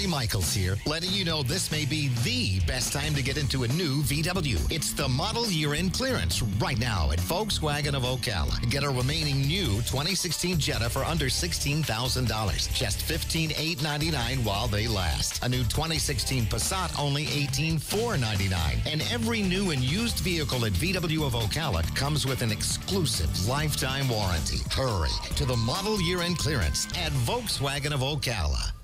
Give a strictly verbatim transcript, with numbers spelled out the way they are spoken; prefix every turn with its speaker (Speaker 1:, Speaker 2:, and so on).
Speaker 1: Larry Michaels here, letting you know this may be the best time to get into a new V W. It's the model year-end clearance right now at Volkswagen of Ocala. Get a remaining new twenty sixteen Jetta for under sixteen thousand dollars. Just fifteen thousand eight hundred ninety-nine dollars while they last. A new twenty sixteen Passat only eighteen thousand four hundred ninety-nine dollars. And every new and used vehicle at V W of Ocala comes with an exclusive lifetime warranty. Hurry to the model year-end clearance at Volkswagen of Ocala.